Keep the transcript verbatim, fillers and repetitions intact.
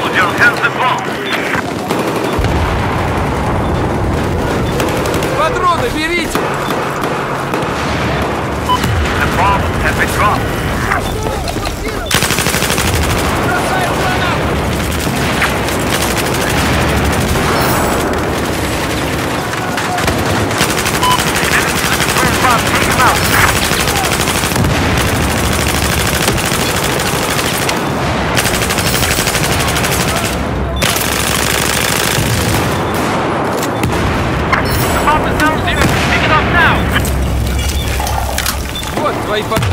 Soldier has the bomb. Патроны берите! The bomb has been dropped. Бросаем гранату! Bomb, take him out. Вот твои патроны!